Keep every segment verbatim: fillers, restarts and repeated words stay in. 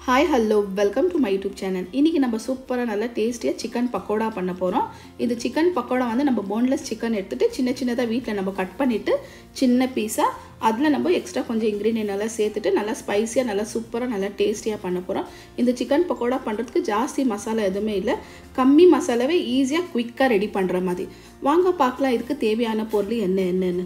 Hi, hello, welcome to my YouTube channel. இன்னைக்கு நம்ம சூப்பரா நல்ல டேஸ்டியா chicken pakoda பண்ண போறோம். இந்த chicken pakoda வந்து நம்ம boneless chicken எடுத்துட்டு சின்ன சின்னதா வீட்ல நம்ம கட் பண்ணிட்டு சின்ன பீஸா அதுல நம்ம எக்ஸ்ட்ரா கொஞ்சம் இன்கிரிடியன்ட் எல்லாம் சேர்த்துட்டு நல்லா ஸ்பைசியா நல்லா சூப்பரா நல்லா டேஸ்டியா பண்ண போறோம். இந்த chicken pakoda பண்றதுக்கு ஜாஸ்தி மசாலா எதுமே இல்ல. கம்மி மசாலாவே ஈஸியா குயிக்கா ரெடி பண்ற மாதிரி. வாங்க பார்க்கலாம் இதுக்கு தேவையான பொருள் என்ன என்னன்னு.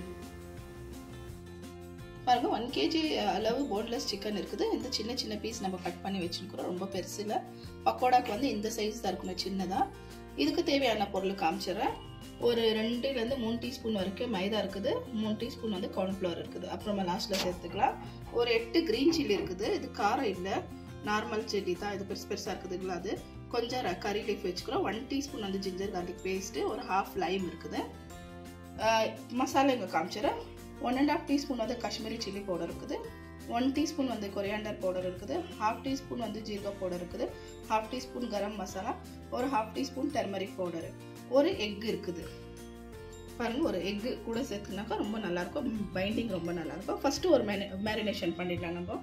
பாருங்க one kilogram அளவு boneless chicken இருக்குது. இந்த சின்ன சின்ன பீஸ் நம்ம கட் பண்ணி வெச்சிருக்கோம். ரொம்ப பெருசு இல்ல. பக்கோடாக்கு வந்து இந்த சைஸ் தான் இருக்கும் சின்னதா. இதுக்கு தேவையான பொருள் காமிச்சறேன். ஒரு ரெண்டு ல இருந்து மூணு டீஸ்பூன் வரைக்கும் மைதா இருக்குது. மூணு டீஸ்பூன் வந்து corn flour இருக்குது. அப்புறமா லாஸ்ட்ல சேர்த்துக்கலாம். ஒரு எட்டு green chilli இருக்குது. இது காரம் இல்ல. நார்மல் chilli தான். இது பெருசு பெருசா இருக்குதுல அது. கொஞ்சம் கறி லீஃப் வெச்சுக்கிறோம். one டீஸ்பூன் வந்து ginger garlic paste, ஒரு half lime இருக்குது. மசாலா இங்க காமிச்சறேன். one and a half teaspoon வந்து காஷ்மீரி chili powder இருக்குது. one teaspoon வந்து coriander powder இருக்குது. half teaspoon வந்து ஜீரக powder இருக்குது. half teaspoon garam masala, ஒரு half teaspoon turmeric powder. ஒரு egg இருக்குது. பாருங்க ஒரு egg கூட சேர்த்துனாக்கா ரொம்ப நல்லா இருக்கும். பைண்டிங் ரொம்ப நல்லா இருக்கும். ஃபர்ஸ்ட் ஒரு மேரினேஷன் பண்ணிடலாம் நம்ம.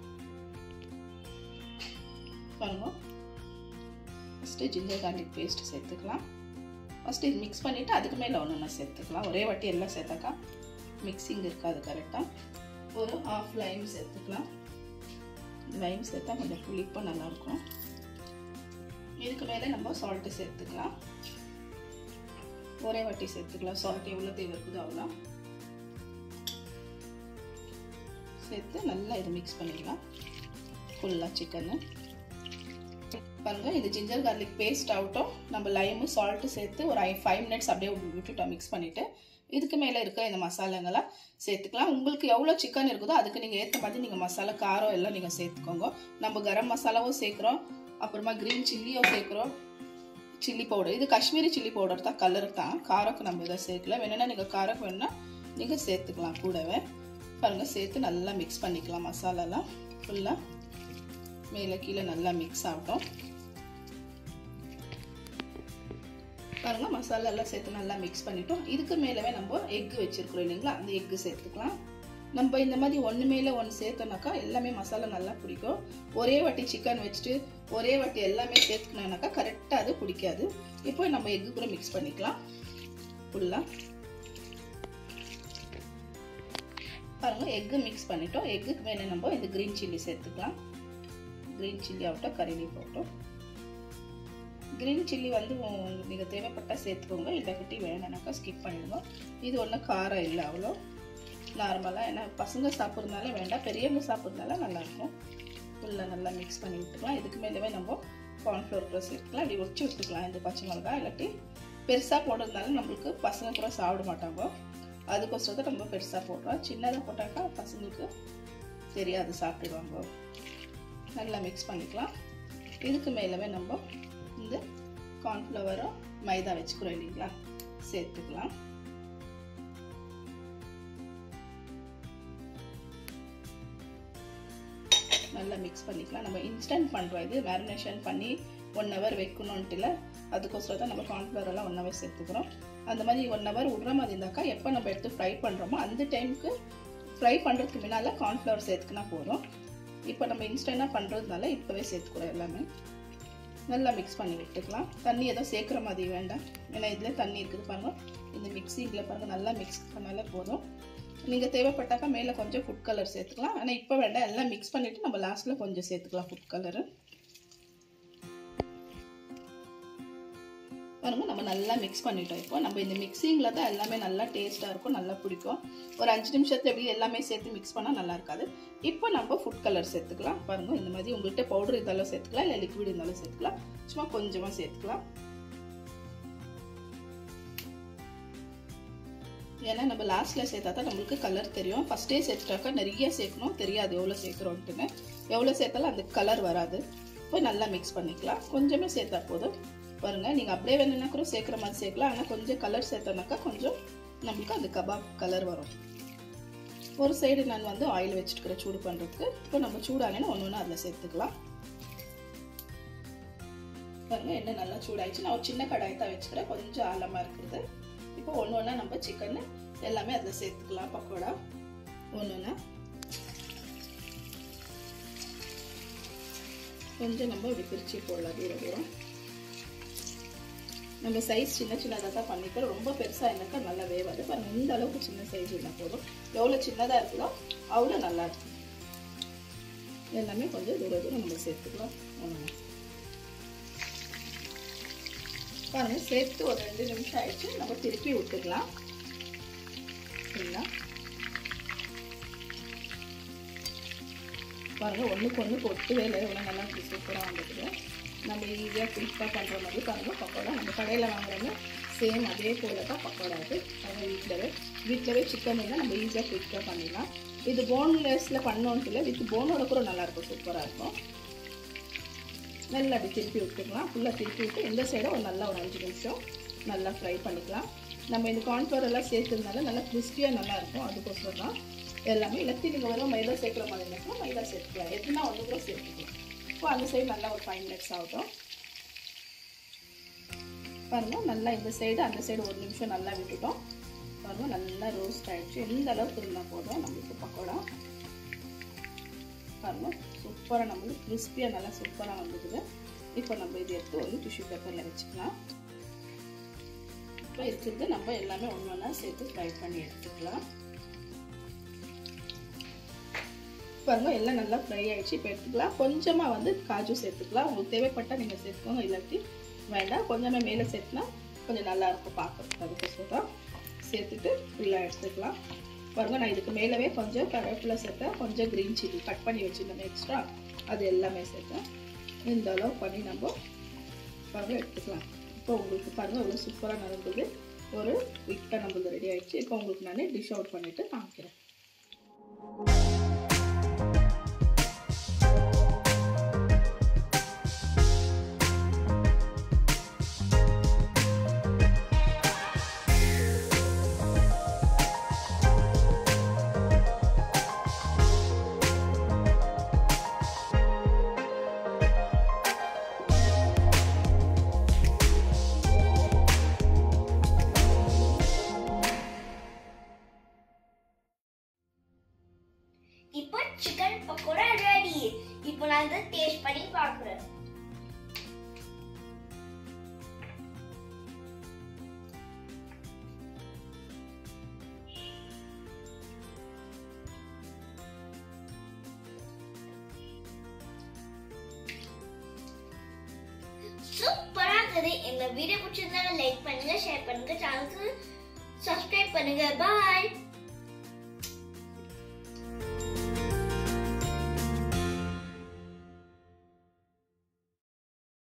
பாருங்க. ஃபர்ஸ்ட் ginger garlic paste சேர்த்துக்கலாம். ஃபர்ஸ்ட் இது mix பண்ணிட்டு அதுக்கு மேல ஒண்ணு சேர்த்துக்கலாம். ஒரே வாட்டி எல்லாம் சேர்த்தாக்கா மிக்சிங் இருக்காது கரெக்ட்டா. ஒரு half lime சேர்த்துக்கலாம். lime சேர்த்தா கொஞ்சம் புளிப்பா நல்லா இருக்கும். இதுக்கு மேல நம்ம salt சேர்த்துக்கலாம். ஒரே வாட்டி சேர்த்துக்கலாம். salt எவ்வளவு தேவை இருக்குதோ அவ்வளவு சேர்த்து நல்லா இத mix பண்ணிடலாம். ஃபுல்லா சிக்கன் பாருங்க இது ginger garlic paste ஆகட்டும். நம்ம lime salt சேர்த்து ஒரு five minutes அப்படியே விட்டுட்டு mix பண்ணிட்டு இதுக்கு மேல இருக்க இந்த மசாலாங்களா சேர்த்துக்கலாம். உங்களுக்கு எவ்வளவு chicken இருக்குதோ அதுக்கு நீங்க ஏத்த மாதிரி நீங்க மசாலா காரம் எல்லாம் நீங்க சேர்த்துக்கோங்க. நம்ம கரம் மசாலாவும் சேர்க்கறோம். அப்புறமா green chilliயோ சேர்க்கறோம். chilli powder. இது காஷ்மீரி chilli powder தான் கலர் தான். காரக்கு நம்ம இத சேர்க்கல. வேணும்னா நீங்க காரக்கு வேணும்னா நீங்க சேர்த்துக்கலாம் கூடவே. பாருங்க சேர்த்து நல்லா mix பண்ணிக்கலாம் மசாலாலாம். ஃபுல்லா மேல கீழ நல்லா mix ஆகட்டும். பாருங்க மசாலா எல்லாம் சேர்த்து நல்லா mix பண்ணிட்டோம். இதுக்கு மேலவே நம்ம எக் வெச்சிருக்கோம் இல்லீங்களா அந்த எக் சேர்த்துக்கலாம். நம்ம இந்த மாதிரி ஒண்ணு மேல ஒன்னு சேர்த்தனாக்கா எல்லாமே மசாலா நல்லா பிடிக்கும். ஒரே வாட்டி சிக்கன் வெச்சிட்டு ஒரே வாட்டி எல்லாமே சேர்த்துக்கனாக்கா கரெக்ட்டா அது பிடிக்காது. இப்போ நம்ம எக் கூட mix பண்ணிக்கலாம். ஃபுல்லா பாருங்க எக் mix பண்ணிட்டோம். எக்குக்கு மேல நம்ம இந்த green chilli சேர்த்துக்கலாம். green chilli ஆகட்டும் கறி லீஃப் ஆகட்டும். green chilli வந்து நீங்க தேவைப்பட்டா சேர்த்துக்கோங்க. இல்லக்கட்டி வேணாம்னாக்கா ஸ்கிப் பண்ணிடுங்க. இது ஒண்ணு காரம் இல்ல அவ்வளோ நார்மலா. ஏன்னா பசங்க சாப்பிடுறதுனால வேண்டாம். பெரியவங்க சாப்பிடுறதுனால நல்லா இருக்கும். ஃபுல்லா நல்லா mix பண்ணி விட்டுக்கலாம். இதுக்கு மேலவே நம்ம corn flour கூட சேர்த்துக்கலாம். இப்படி ஒச்சி விட்டுக்கலாம். இந்த பச்சை மிளகாய் இல்லாட்டி பெருசா போடுறதுனால நம்மளுக்கு பசங்க கூட சாப்பிட மாட்டாங்க. அதுக்கோசரம் தான் நம்ம பெருசா போடுறோம். சின்னதா போட்டாக்கா பசங்களுக்கு தெரியாது சாப்பிடுவாங்க. நல்லா mix பண்ணிக்கலாம். இதுக்கு மேலவே நம்ம இந்த corn flour மைதா வெச்சுக்குறோம் இல்லீங்களா சேர்த்துக்கலாம். நல்லா mix பண்ணிக்கலாம். நம்ம இன்ஸ்டன்ட் பண்றோம். இது மேரினேஷன் பண்ணி one hour வைக்கணும்னு இல்ல. அதுக்கோசரம் தான் நம்ம corn flour எல்லாம் one hour சேர்த்துக்கிறோம். அந்த மாதிரி one hour விடுற மாதிரி இருந்தாக்கா எப்ப நம்ம எடுத்து ஃப்ரை பண்றோமோ அந்த டைம்க்கு ஃப்ரை பண்றதுக்கு முன்னால corn flour சேர்த்துக்கினா போதும். இப்போ நம்ம இன்ஸ்டன்ட்டா பண்றதுனால இப்பவே சேர்த்துக்கிறோம் எல்லாமே. நல்லா mix பண்ணி விட்டுக்கலாம். தண்ணி ஏதோ சேர்க்கற மாதிரி வேண்டாம். ஏன்னா இதுல தண்ணி இருக்குது பாருங்க. இந்த மிக்ஸிங்ல பாருங்க நல்லா mix பண்ணாலே போதும். நீங்க தேவைப்பட்டாக்கா மேல கொஞ்சம் ஃபுட் கலர் சேர்த்துக்கலாம். ஆனா இப்போ வேண்டாம். எல்லாம் mix பண்ணிட்டு நம்ம லாஸ்ட்ல கொஞ்சம் சேர்த்துக்கலாம் ஃபுட் கலர். பாருங்க நம்ம நல்லா mix பண்ணிட்டோம். இப்போ நம்ம இந்த மிக்ஸிங்ல தான் எல்லாமே நல்லா டேஸ்டா இருக்கும். நல்லா பிடிக்கும். ஒரு அஞ்சு நிமிஷத்துல அப்படியே எல்லாமே சேர்த்து mix பண்ணா நல்லா இருக்காது. இப்போ நம்ம ஃபுட் கலர் சேர்த்துக்கலாம். பாருங்க இந்த மாதிரி உங்கள்ட்ட பவுடர் இருந்தாலும் சேர்த்துக்கலாம் இல்ல லிக்விட் இருந்தாலும் சேர்த்துக்கலாம். சும்மா கொஞ்சமா சேர்த்துக்கலாம். ஏன்னா நம்ம லாஸ்ட்ல சேர்த்தா தான் நமக்கு கலர் தெரியும். ஃபர்ஸ்டே சேர்த்துட்டாக்கா நிறைய சேர்க்கணும் தெரியாது எவ்வளவு சேர்க்கறோம்னு. எவ்வளவு சேர்த்தாலும் அந்த கலர் வராது. இப்போ நல்லா mix பண்ணிக்கலாம். கொஞ்சமே சேர்த்தா போதும். பாருங்க நீங்க அப்படியே வேணும்னா கூட சேர்க்கற மாதிரி சேர்க்கலாம். ஆனா கொஞ்சம் கலர் சேர்த்தனாக்கா கொஞ்சம் நமக்கு அந்த கபாப் கலர் வரும். ஒரு சைடு நான் வந்து ஆயில் வெச்சிட்டுக்கறேன் சூடு பண்றதுக்கு. இப்போ நம்ம சூடானேனா ஒவ்வொண்ணா அதுல சேர்த்துக்கலாம். பாருங்க என்ன நல்லா சூடாயிச்சு. நான் ஒரு சின்ன கடாய் தான் வெச்சிக்கிறேன். கொஞ்சம் ஆழமா இருக்குது. இப்போ ஒவ்வொண்ணா நம்ம சிக்கன் எல்லாமே அதுல சேர்த்துக்கலாம். பக்கோடா ஒவ்வொண்ணா கொஞ்சம் நம்ம இப்படி பிரிச்சு போடலாம் தூரம் தூரம். நம்ம சைஸ் சின்ன சின்னதாக தான் பண்ணிக்கிறோம். ரொம்ப பெருசாக இருந்தாக்கா நல்லா வேவாது. பாருங்கள், இந்த அளவுக்கு சின்ன சைஸ் இருந்தால் போதும். எவ்வளோ சின்னதாக இருக்குதோ அவ்வளோ நல்லா இருக்கும். எல்லாமே கொஞ்சம் தூரம் தூரம் நம்ம சேர்த்துக்கலாம். ஒன்று பாருங்கள், சேர்த்து ஒரு ரெண்டு நிமிஷம் ஆயிடுச்சு. நம்ம திருப்பி விட்டுக்கலாம். சரிங்களா? பாருங்கள், ஒன்றுக்கு ஒன்றுக்கு ஒட்டுவே இல்லை. எவ்வளோ நல்லா சூப்பராக வந்துடுது. நம்ம ஈஸியாக குயிக்காக பண்ணுற மாதிரி பாருங்கள் பக்கோடா. நம்ம கடையில் வாங்குறோமே சேம் அதே போல் தான் பக்கோடா இது. நம்ம வீட்டிலவே வீட்டிலவே சிக்கன் இருந்தால் நம்ம ஈஸியாக குயிக்காக பண்ணிடலாம். இது போன்லெஸ்ஸில் பண்ணோன்னு இல்லை, வித் போனோட கூட நல்லாயிருக்கும், சூப்பராக இருக்கும். நல்லா அப்படி திருப்பி விட்டுக்கலாம். ஃபுல்லாக திருப்பி விட்டு இந்த சைடை ஒரு நல்லா ஒரு அஞ்சு நிமிஷம் நல்லா ஃப்ரை பண்ணிக்கலாம். நம்ம இந்த கார்ன்ஃப்ளவர் எல்லாம் சேர்த்துருந்தாலும் நல்லா கிறிஸ்பியாக நல்லாயிருக்கும். அதுக்கோசரம் தான் எல்லாமே. இல்லாட்டி நீங்கள் வெறும் மைதா சேர்க்குற மாதிரி இருந்தால் மைதா சேர்த்துக்கலாம், எதுனா ஒன்று கூட சேர்த்துக்கலாம். இப்போ அந்த சைடு நல்லா ஒரு ஃபைவ் மினிட்ஸ் ஆகட்டும். பாருங்கள், நல்லா இந்த சைடு அந்த சைடு ஒரு நிமிஷம் நல்லா விட்டுட்டோம். பாருங்கள், நல்லா ரோஸ்ட் ஆகிடுச்சு. எந்த அளவுக்கு இருந்தால் போதும் நம்மளுக்கு பக்கோடா. பாருங்கள், சூப்பராக நம்மளுக்கு கிறிஸ்பியாக நல்லா சூப்பராக வந்துடுது. இப்போ நம்ம இது எடுத்து ஒரு டிஷ்யூ பேப்பரில் வச்சுக்கலாம். இப்போ இருக்கிறது நம்ம எல்லாமே ஒன்று ஒன்றா சேர்த்து ஃப்ரை பண்ணி எடுத்துக்கலாம். பாருங்கள், எல்லாம் நல்லா ஃப்ரை ஆகிடுச்சு. இப்போ எடுத்துக்கலாம். கொஞ்சமாக வந்து காஜு சேர்த்துக்கலாம். உங்களுக்கு தேவைப்பட்டால் நீங்கள் சேர்த்துக்கோங்க, இல்லாட்டி வேண்டாம். கொஞ்சமாக மேலே சேர்த்துனா கொஞ்சம் நல்லாயிருக்கும் பார்க்குறதுக்கு. அதுக்கோசரம் சேர்த்துட்டு ஃபுல்லாக எடுத்துக்கலாம். பாருங்கள், நான் இதுக்கு மேலவே கொஞ்சம் கருவேப்பிலை சேர்த்தேன், கொஞ்சம் க்ரீன் சில்லி கட் பண்ணி வச்சுருந்தோம் எக்ஸ்ட்ரா, அது எல்லாமே சேர்த்தேன். இந்த அளவு பண்ணி நம்ம பாருங்கள் எடுத்துக்கலாம். இப்போ உங்களுக்கு பாருங்கள் எவ்வளோ சூப்பராக நடந்தது. ஒரு குயிக்காக நம்மளுக்கு ரெடி ஆகிடுச்சு. இப்போ உங்களுக்கு நான் டிஷ் அவுட் பண்ணிவிட்டு காமிக்கிறேன். இப்போ சிக்கன் பக்கோடா ரெடி. இப்போ நான் இத டேஸ்ட் பண்ணி பார்க்கறேன். சூப்பரா இருக்குது. இந்த வீடியோ பிடிச்சிருந்தா லைக் பண்ணுங்க, ஷேர் பண்ணுங்க, சேனலுக்கு சப்ஸ்கிரைப் பண்ணுங்க. பை.